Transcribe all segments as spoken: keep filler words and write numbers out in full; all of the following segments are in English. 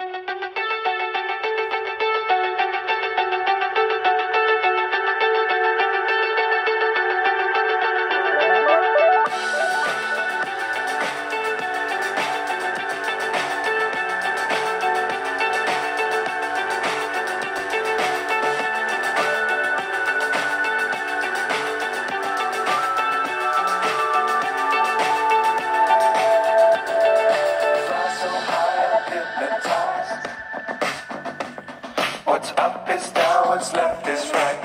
What's up is down, what's left is right.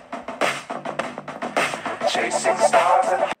Chasing stars and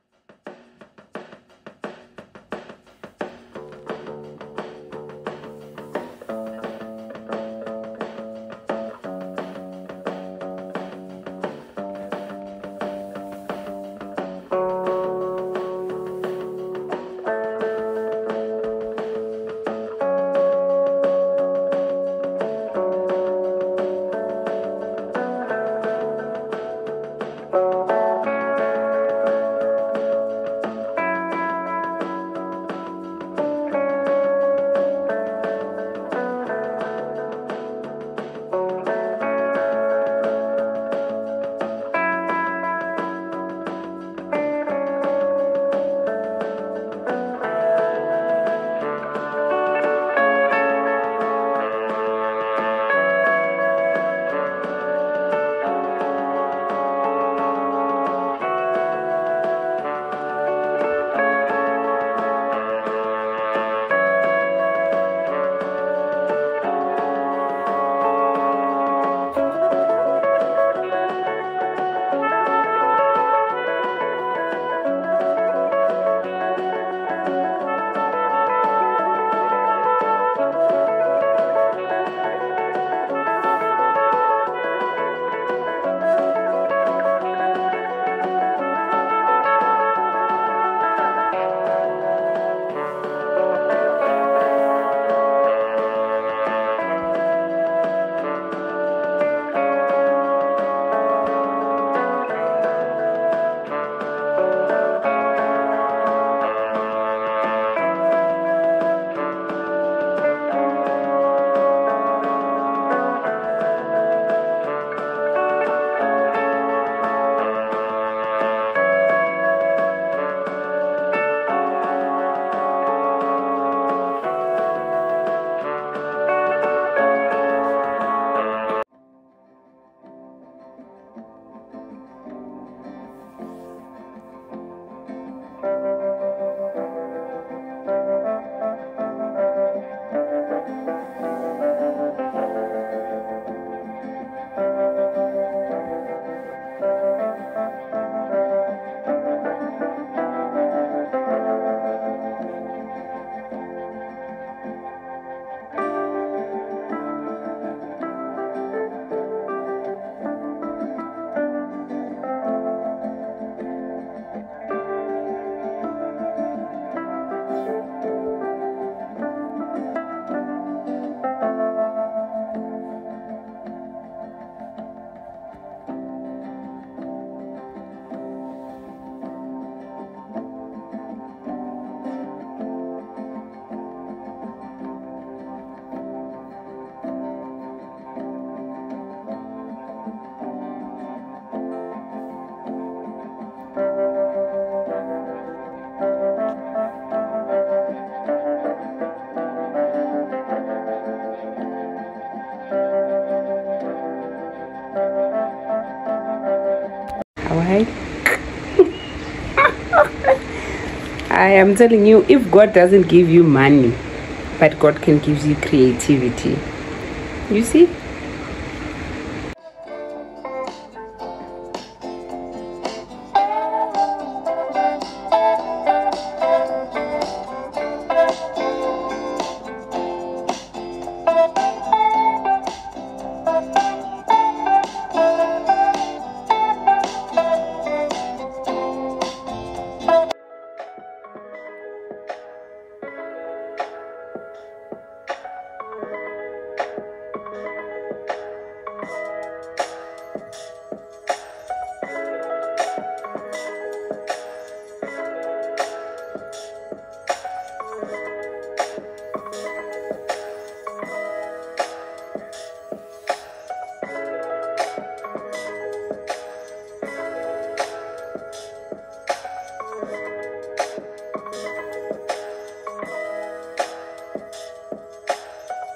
Alright. I am telling you, if God doesn't give you money, but God can give you creativity. You see?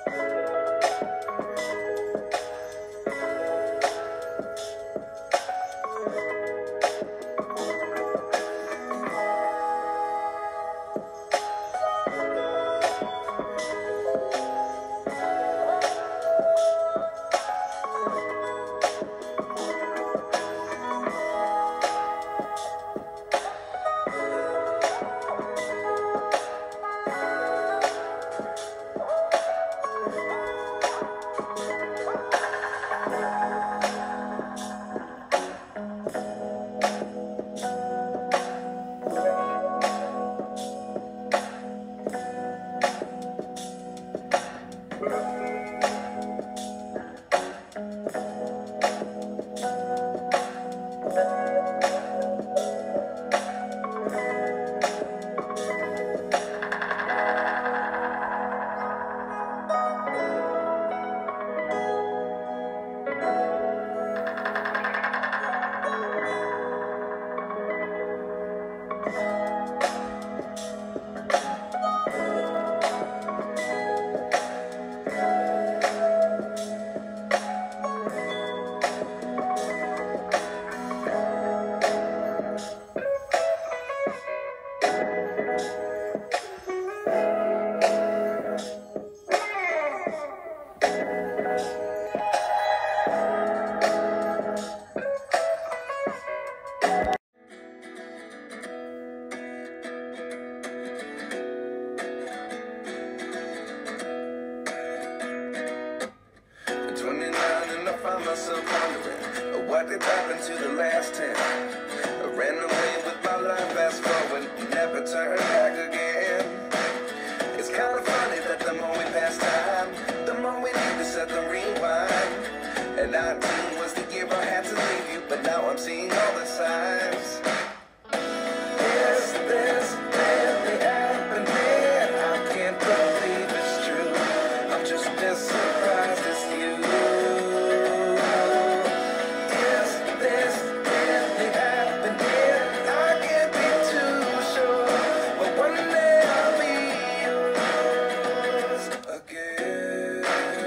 myself wondering what did happen to the last ten. I ran away with my life, fast forward, never turn back again. It's kind of funny that the more we pass time, the more we need to set the rewind. And nineteen was the year I had to leave you, but now I'm seeing all the signs. Is this really happening? I can't believe it's true. I'm just as surprised as you. Is this really happening? I can't be too sure, but one day I'll be yours again.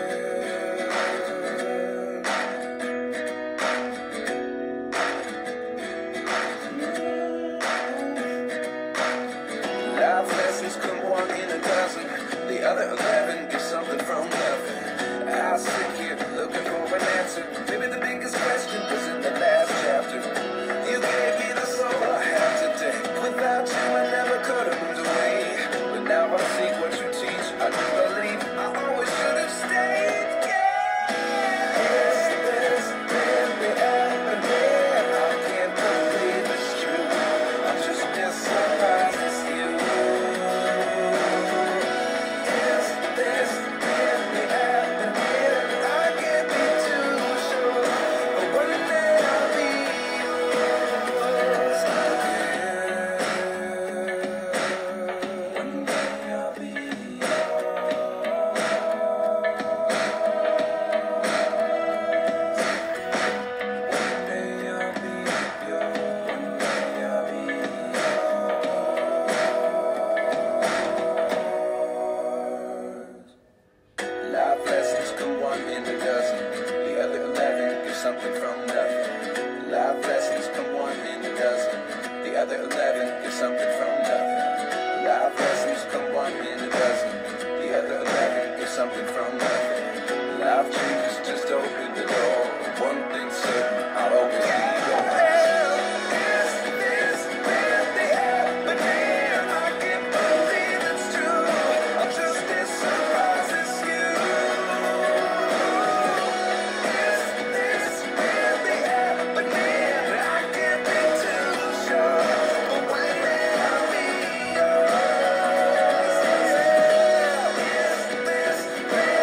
Life lessons come one in a dozen. The other eleven get something from nothing. I sit here looking for an answer. Maybe the biggest question was in the last chapter. You gave me the soul I have today. Without you I never could have moved away. But now I see what you teach. I do believe I always should have stayed. Yeah. Is this really happening? I can't believe it's true. I'm just as surprised as you. Is this really happening? I can't be too sure, but one day I'll be yours again. One day I'll be yours. One day I'll be yours. One day I'll be yours. Life lessons come one in a dozen. The other eleven get something from nothing. Life lessons come one in a dozen. The other eleven get something from nothing. Life lessons come one in a dozen. The other eleven get something from nothing. Life changes, just open the door. One thing certain, I'll always be yours. Is this really happening? I can't believe it's true. I'm just as surprised as you. Is this really happening? I can't be too sure, but one day I'll be yours. Is this really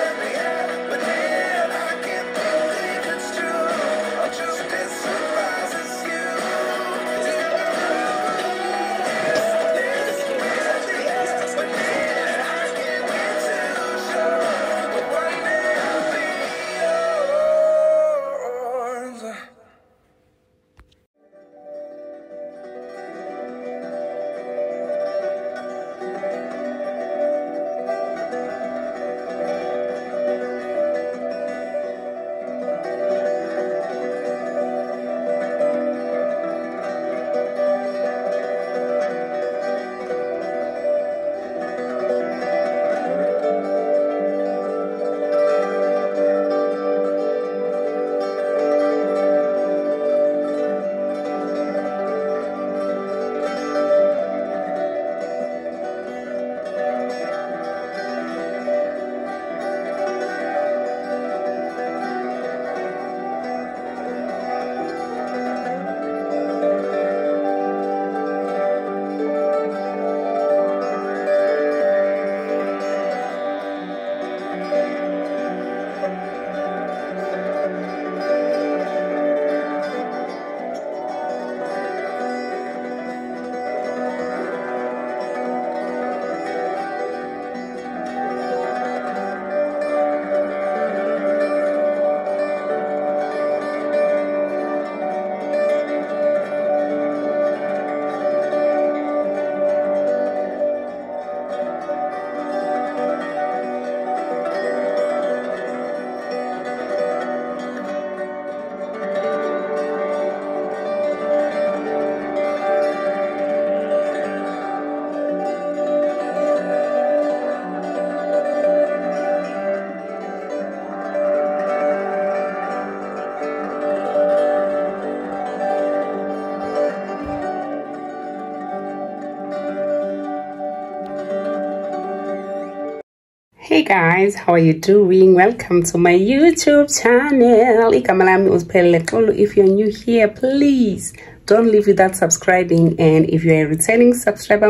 guys, how are you doing? Welcome to my YouTube channel. If you're new here, please don't leave without subscribing, and if you're a returning subscriber,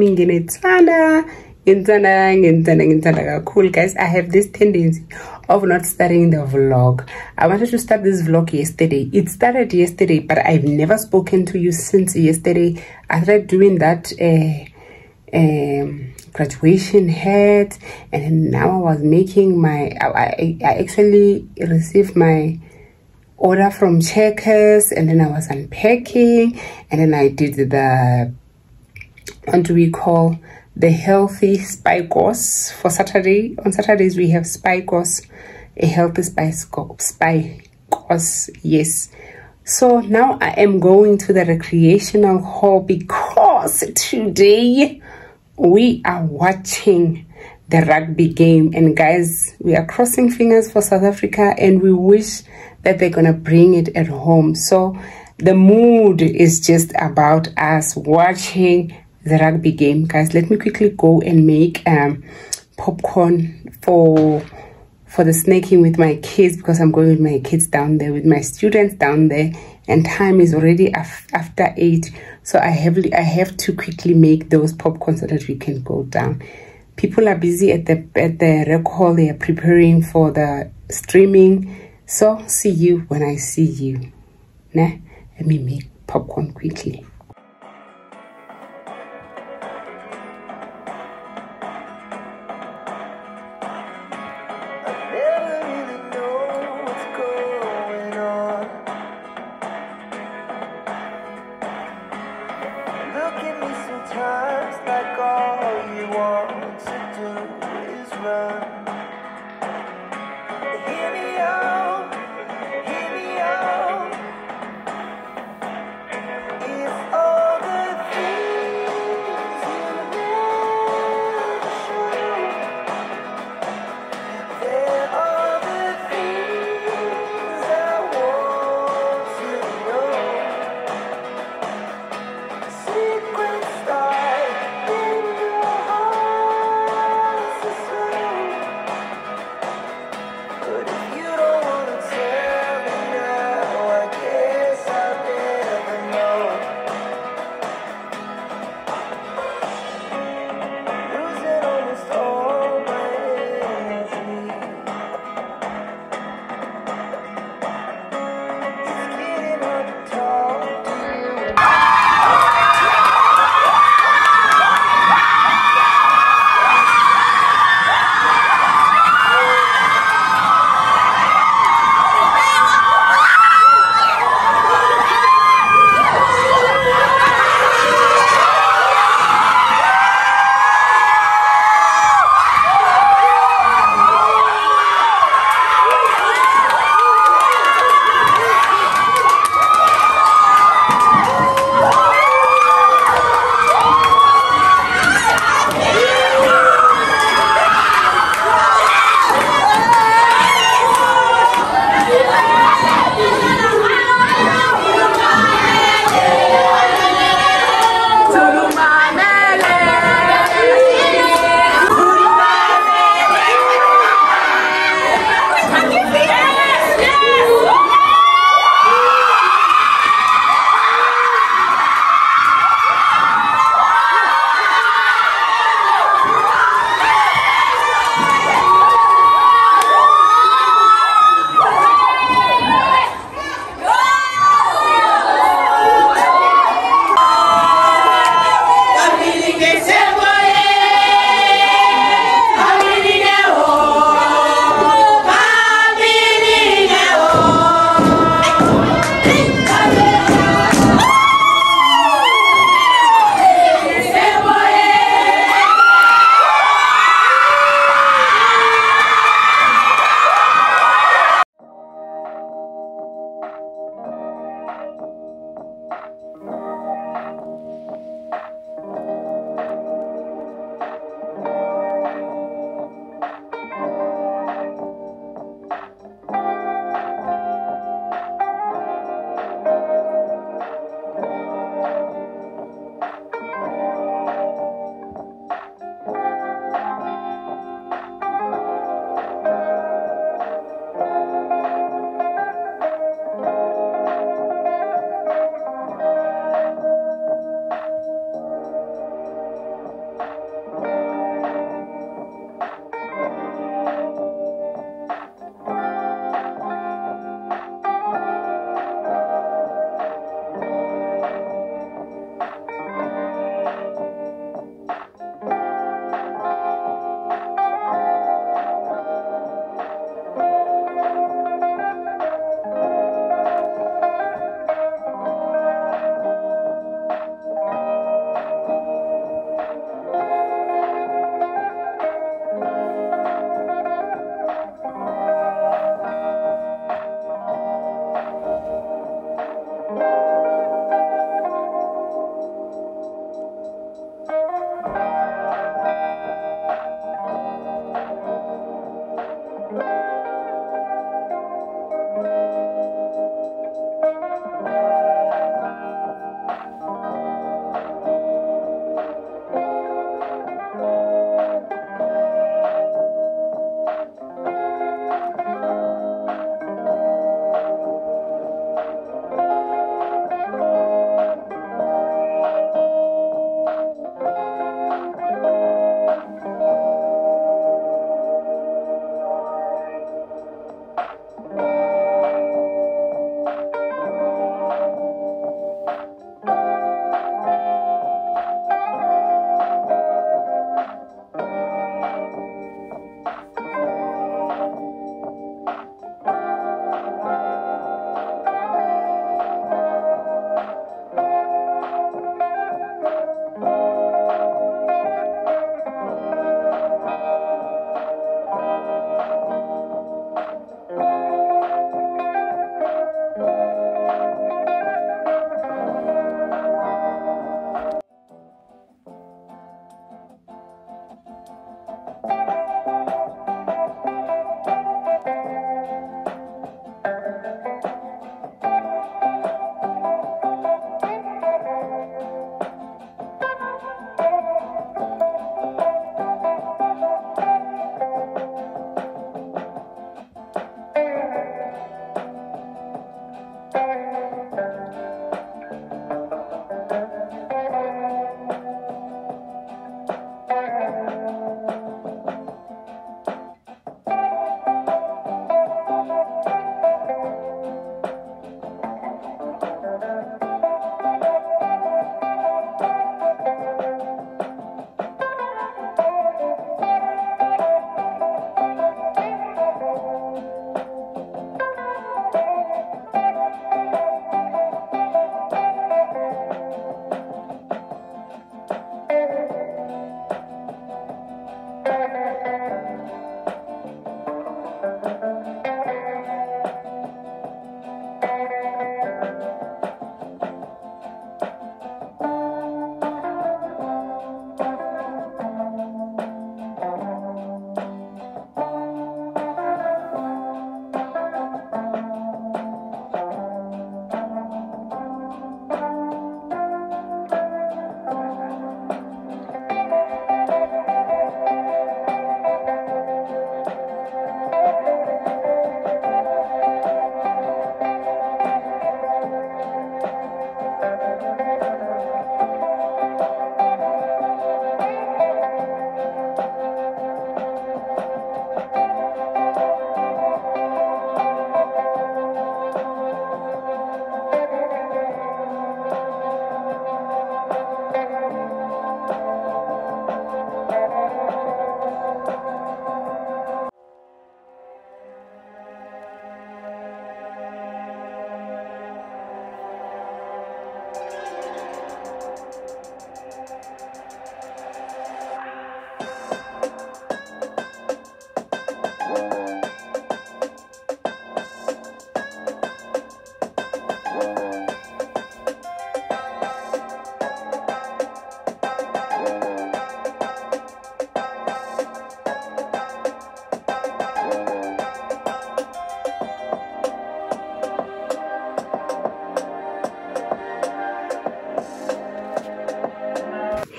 cool guys, I have this tendency of not starting the vlog. I wanted to start this vlog yesterday. It started yesterday, but I've never spoken to you since yesterday. I started doing that uh, um, graduation hat, and then now I was making my I, I, I actually received my order from Checkers, and then I was unpacking, and then I did the, what do we call, the healthy spy course for Saturday. On Saturdays we have spy course, a healthy spice spy course, yes. So now I am going to the recreational hall because today we are watching the rugby game, and guys, we are crossing fingers for South Africa, and we wish that they're gonna bring it at home. So the mood is just about us watching the rugby game. Guys, let me quickly go and make um popcorn for for the snacking with my kids, because I'm going with my kids down there, with my students down there, and time is already af after eight. So I have I have to quickly make those popcorn so that we can go down. People are busy at the at the rec hall. They are preparing for the streaming. So see you when I see you. Nah, let me make popcorn quickly. If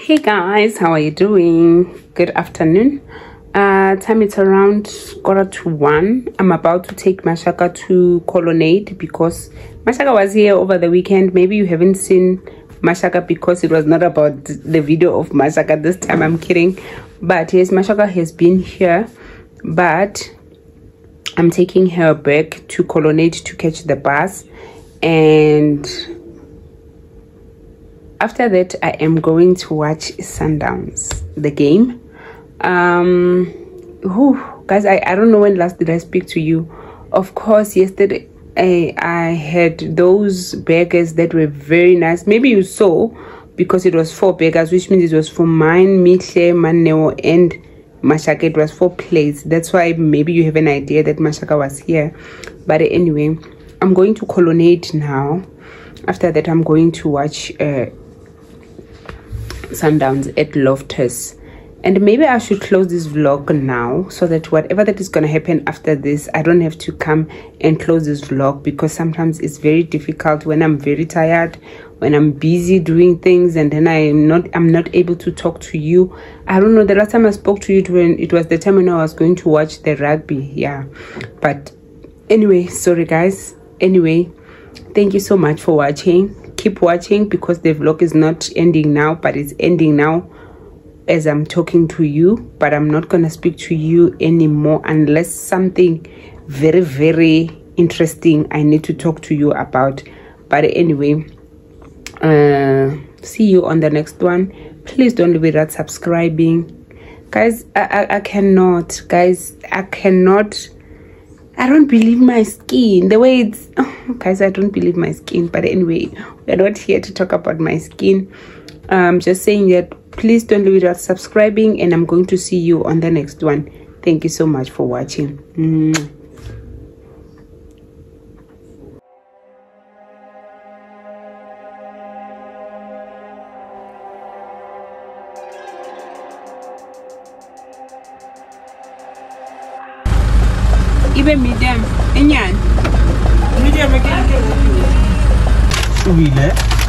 Hey guys, how are you doing? Good afternoon. Uh time it's around quarter to one. I'm about to take Mashaka to Colonnade because Mashaka was here over the weekend. Maybe you haven't seen Mashaka because it was not about the video of Mashaka this time. I'm kidding. But yes, Mashaka has been here, but I'm taking her back to Colonnade to catch the bus, and after that I am going to watch Sundowns, the game. Um whew, guys, I, I don't know when last did I speak to you. Of course, yesterday I, I had those burgers that were very nice. Maybe you saw, because it was four burgers, which means it was for mine, Mihle, Maneo, and Mashaka. It was four plates. That's why maybe you have an idea that Mashaka was here. But anyway, I'm going to Colonnade now. After that, I'm going to watch uh, Sundowns at Loftus. And maybe I should close this vlog now, so that whatever that is going to happen after this, I don't have to come and close this vlog, because sometimes it's very difficult when I'm very tired, when I'm busy doing things, and then I'm not I'm not able to talk to you. I don't know, the last time I spoke to you, when it was the time when I was going to watch the rugby. Yeah, but anyway, sorry guys. Anyway, thank you so much for watching. Keep watching, because the vlog is not ending now, but it's ending now as I'm talking to you. But I'm not gonna speak to you anymore unless something very very interesting I need to talk to you about. But anyway, uh see you on the next one. Please don't leave without subscribing, guys. I, I, I cannot guys I cannot I don't believe my skin the way it's oh, guys, I don't believe my skin. But anyway, we're not here to talk about my skin. I'm just saying that please don't leave without subscribing, and I'm going to see you on the next one. Thank you so much for watching. Mm. Even medium, enyan. Medium again.